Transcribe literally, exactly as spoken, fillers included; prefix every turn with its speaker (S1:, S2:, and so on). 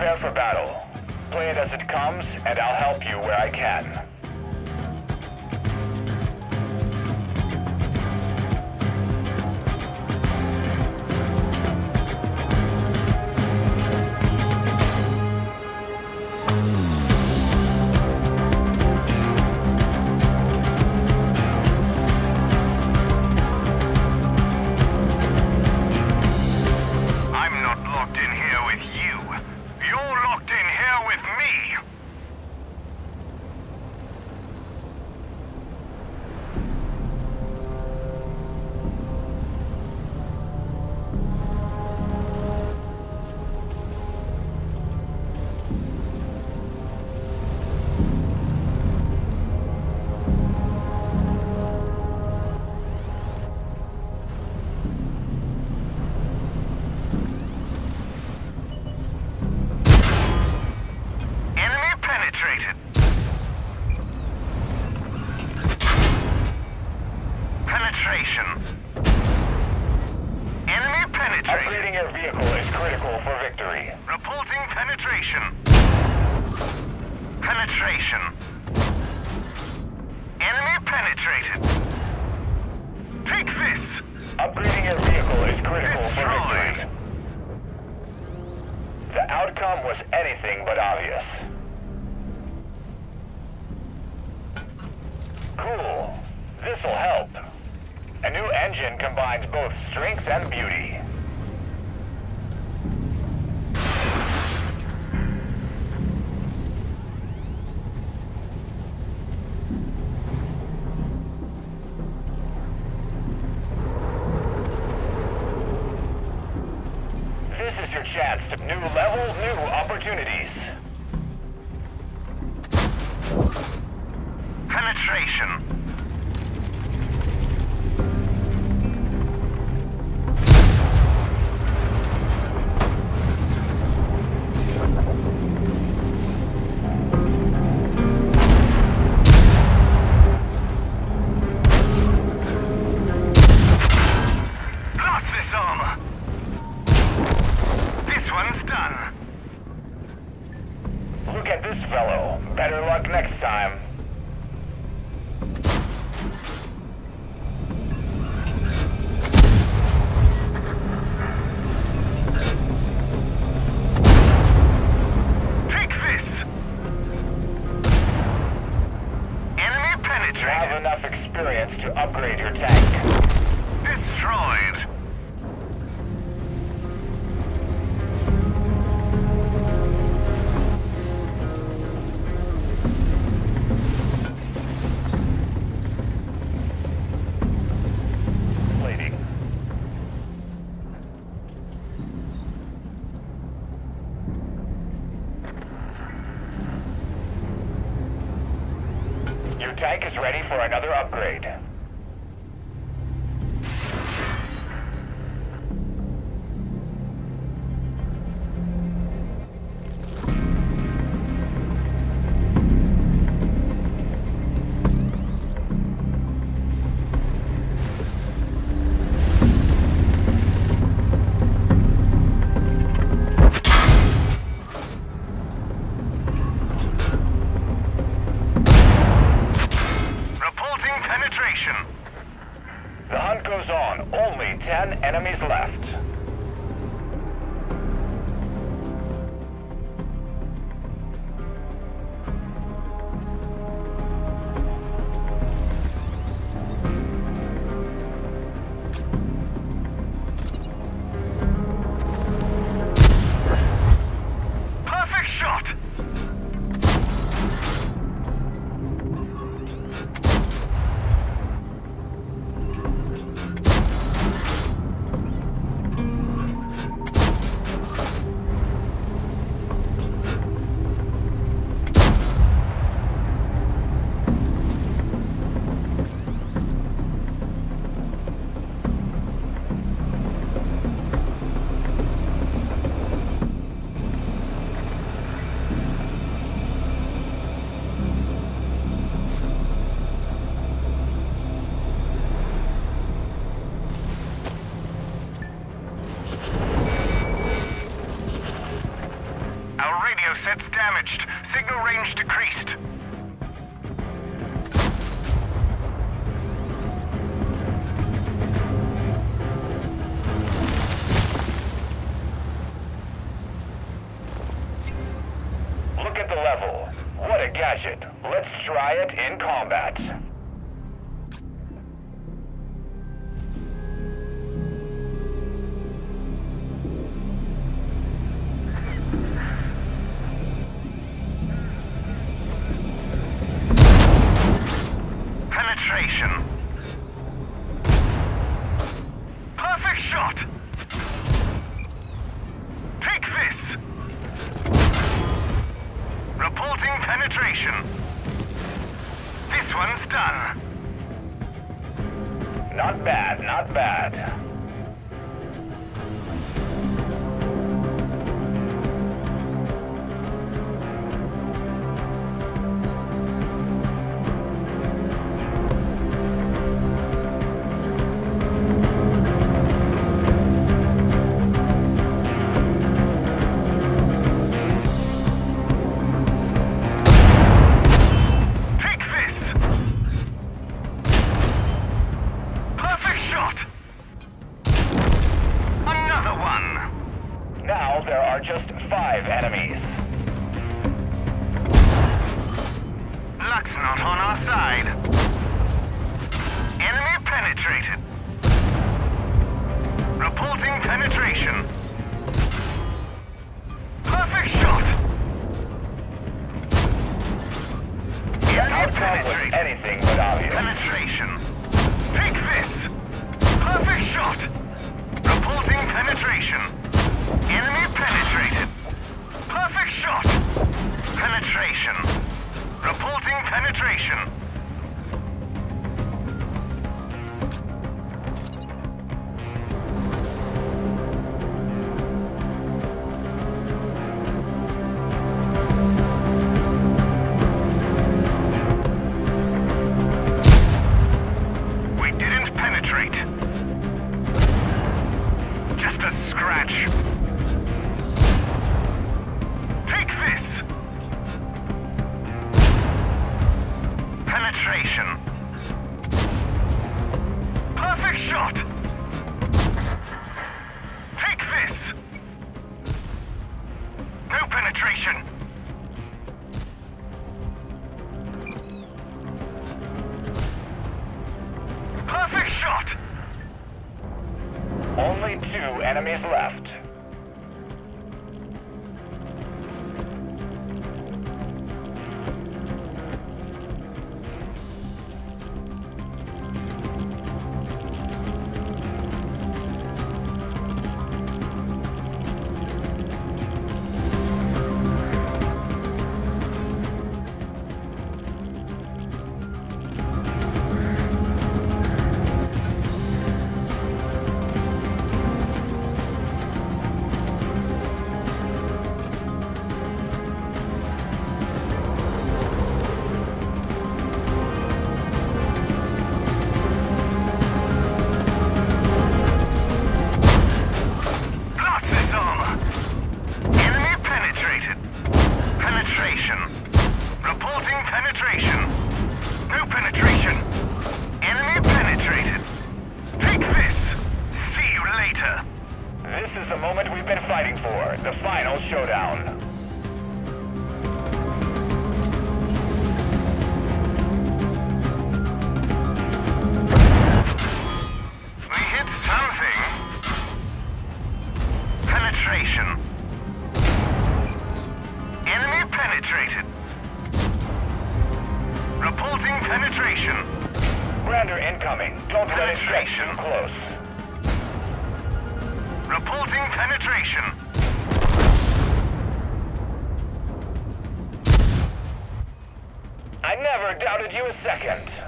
S1: Prepare for battle. Play it as it comes, and I'll help you where I can.
S2: Enemy penetrated.
S1: Upgrading your vehicle is critical for victory.
S2: Reporting penetration. Penetration. Enemy penetrated. Take this.
S1: Upgrading your vehicle is critical
S2: Destroyed.
S1: for victory. The outcome was anything but obvious. Cool. This'll help. A new engine combines both strength and beauty. This is your chance to new level, new opportunities.
S2: Penetration.
S1: Look at this fellow. Better luck next time.
S2: Take this. Enemy penetrated.
S1: You have enough experience to upgrade your tank.
S2: Destroyed.
S1: Your tank is ready for another upgrade.
S2: Penetration. radio set's damaged. Signal range decreased.
S1: Look at the level. What a gadget. Let's try it in combat.
S2: Penetration. Perfect shot. Take this. Reporting penetration. This one's done.
S1: Not bad, not bad. Now there are just five enemies.
S2: Luck's not on our side. Enemy penetrated. Reporting penetration. Perfect shot.
S1: The
S2: Enemy
S1: outcome was
S2: penetrated.
S1: anything but obvious.
S2: Penetration. Take this. Perfect shot. Reporting penetration. Enemy penetrated. Perfect shot. Penetration. Reporting penetration. We didn't penetrate. Just a scratch. Penetration. Perfect shot. Take this. No penetration. Perfect shot.
S1: Only two enemies left. This is the moment we've been fighting for, the final showdown.
S2: We hit something. Penetration. Enemy penetrated. Reporting penetration.
S1: Brander incoming. Don't let it get too close.
S2: Reporting penetration.
S1: I never doubted you a second.